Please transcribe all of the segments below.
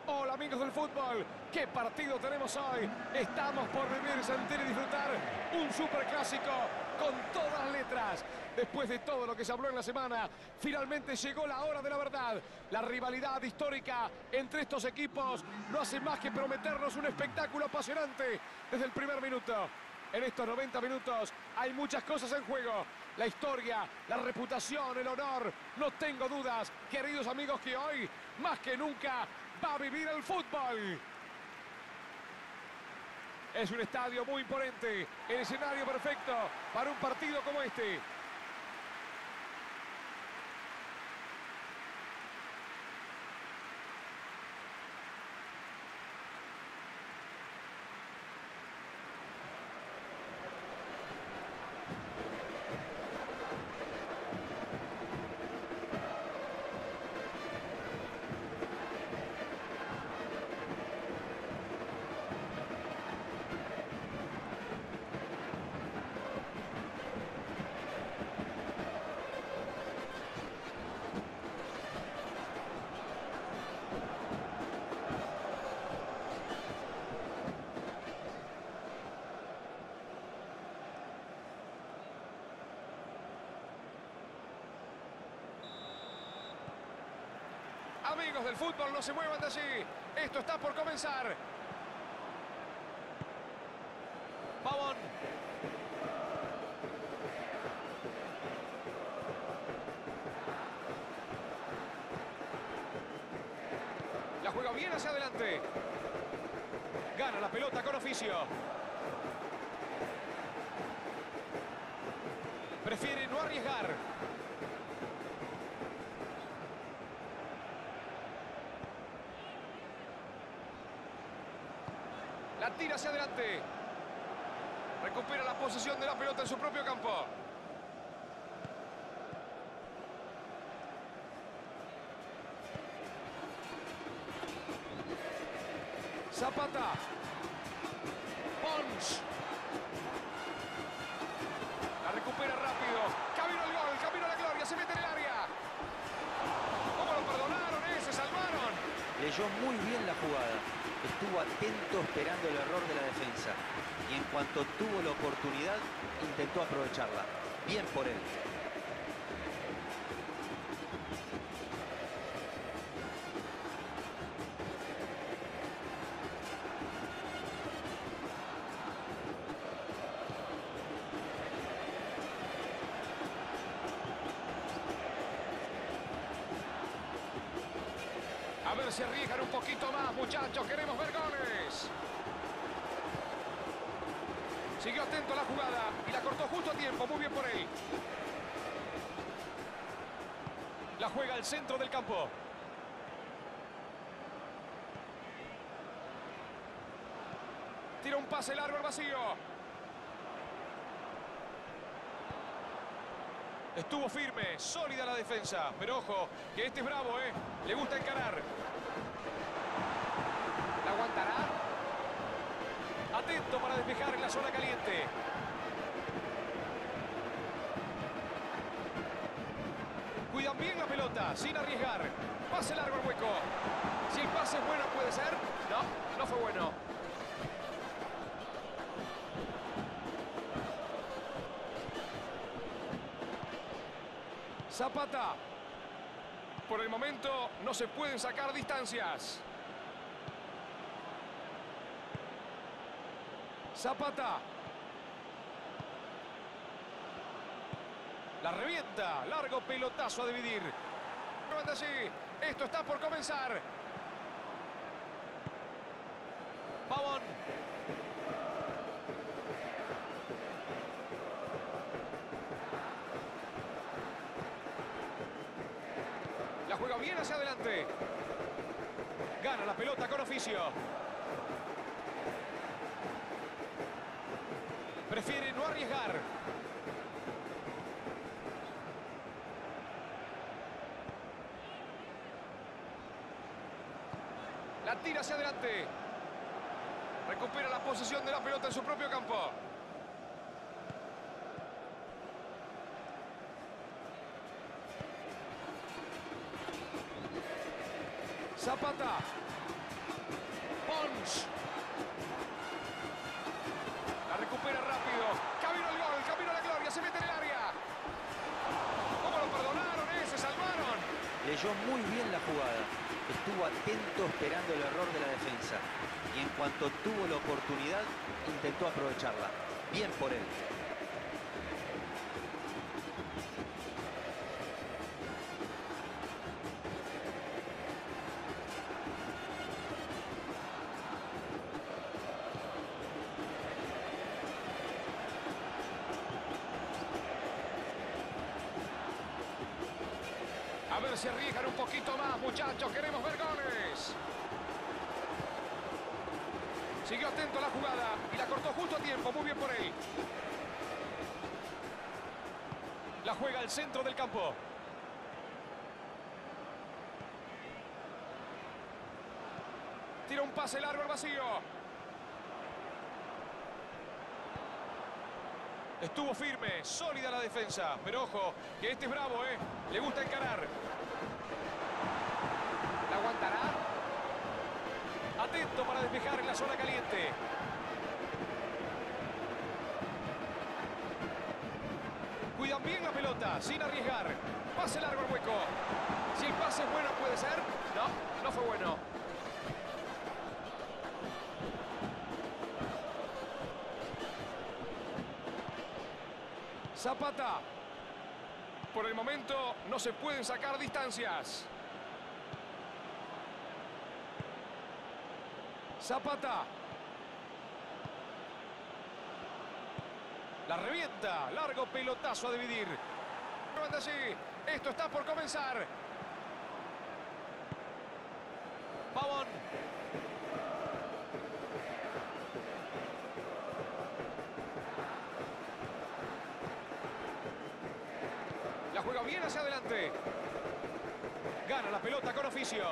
Hola amigos del fútbol, ¿qué partido tenemos hoy? Estamos por vivir, sentir y disfrutar un superclásico con todas las letras. Después de todo lo que se habló en la semana, finalmente llegó la hora de la verdad. La rivalidad histórica entre estos equipos no hace más que prometernos un espectáculo apasionante desde el primer minuto. En estos 90 minutos hay muchas cosas en juego. La historia, la reputación, el honor. No tengo dudas, queridos amigos, que hoy, más que nunca, va a vivir el fútbol. Es un estadio muy imponente, el escenario perfecto para un partido como este. Amigos del fútbol, no se muevan de allí. Esto está por comenzar. Pavón. La juega bien hacia adelante. Gana la pelota con oficio. Prefiere no arriesgar. La tira hacia adelante. Recupera la posesión de la pelota en su propio campo. Zapata. Pons. La recupera rápido. Camino al gol, camino a la gloria. Se mete en el área. ¿Cómo lo perdonaron? Se salvaron. Leyó muy bien la jugada. Estuvo atento esperando el error de la defensa. Y en cuanto tuvo la oportunidad, intentó aprovecharla. Bien por él. A ver si arriesgan un poquito más, muchachos. Queremos ver goles. Siguió atento a la jugada y la cortó justo a tiempo. Muy bien por él. La juega al centro del campo. Tira un pase largo al vacío. Estuvo firme, sólida la defensa. Pero ojo, que este es bravo, ¿eh? Le gusta encarar. ¿La aguantará? Atento para despejar en la zona caliente. Cuidan bien la pelota, sin arriesgar. Pase largo al hueco. Si el pase es bueno, ¿puede ser? No, no fue bueno. Zapata. Por el momento no se pueden sacar distancias. Zapata. La revienta. Largo pelotazo a dividir. Allí. Esto está por comenzar. Pavón. La juega bien hacia adelante. Gana la pelota con oficio. Prefiere no arriesgar. La tira hacia adelante. Recupera la posesión de la pelota en su propio campo. Zapata. Pons. La recupera rápido. Camino al gol, camino a la gloria. Se mete en el área. ¿Cómo lo perdonaron? Se salvaron. Leyó muy bien la jugada. Estuvo atento esperando el error de la defensa. Y en cuanto tuvo la oportunidad, intentó aprovecharla. Bien por él. A ver si arriesgan un poquito más, muchachos. Queremos ver goles. Siguió atento a la jugada y la cortó justo a tiempo. Muy bien por él. La juega al centro del campo. Tira un pase largo al vacío. Estuvo firme, sólida la defensa. Pero ojo, que este es bravo, ¿eh? Le gusta encarar. ¿La aguantará? Atento para despejar en la zona caliente. Cuidan bien la pelota, sin arriesgar. Pase largo al hueco. Si el pase es bueno, puede ser. No, no fue bueno. Zapata. Por el momento no se pueden sacar distancias. Zapata. La revienta. Largo pelotazo a dividir. Allí. Esto está por comenzar. Pavón. La juega bien hacia adelante. Gana la pelota con oficio.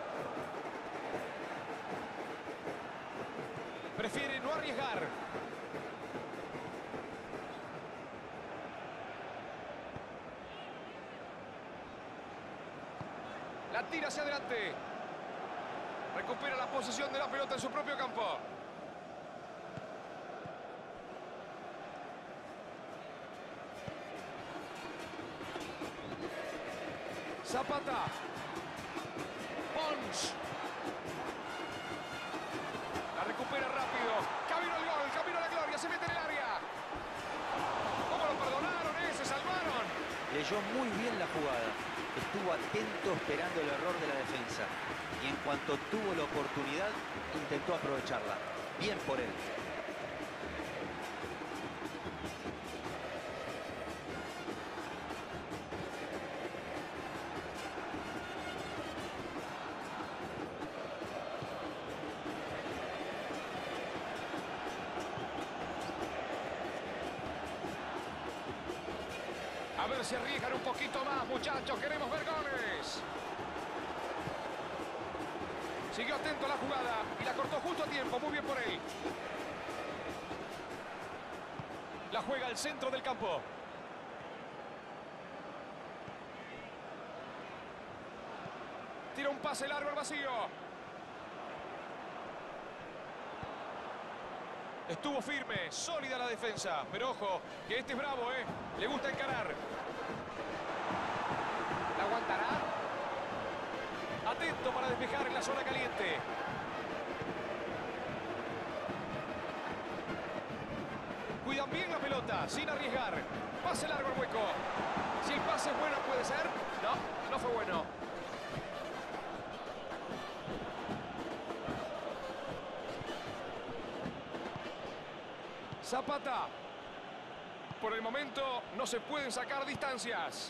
Prefiere no arriesgar. La tira hacia adelante. Recupera la posesión de la pelota en su propio campo. Zapata. Pons. La recupera rápido. Camino al gol, camino a la gloria. Se mete en el área. ¿Cómo lo perdonaron? Se salvaron. Leyó muy bien la jugada. Estuvo atento esperando el error de la defensa. Y en cuanto tuvo la oportunidad, intentó aprovecharla. Bien por él. A ver si arriesgan un poquito más, muchachos. Queremos ver goles. Siguió atento a la jugada y la cortó justo a tiempo. Muy bien por él. La juega al centro del campo. Tira un pase largo al vacío. Estuvo firme, sólida la defensa. Pero ojo, que este es bravo, ¿eh? Le gusta encarar. ¿La aguantará? Atento para despejar en la zona caliente. Cuidan bien la pelota, sin arriesgar. Pase largo al hueco. Si el pase es bueno, puede ser. No, no fue bueno. Zapata. Por el momento no se pueden sacar distancias.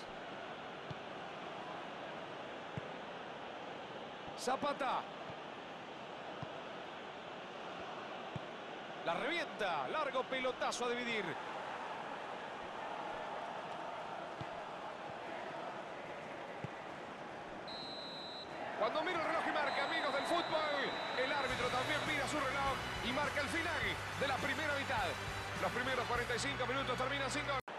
Zapata. La revienta. Largo pelotazo a dividir. Cuando mira el reloj y marca, amigos del fútbol, el árbitro también mira su reloj y marca el final de la primera mitad. Los primeros 45 minutos terminan sin gol.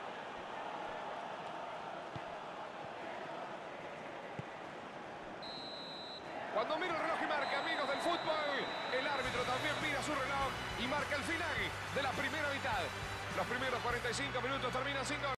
Cuando mira el reloj y marca, amigos del fútbol, el árbitro marca el final de la primera mitad. Los primeros 45 minutos terminan sin gol.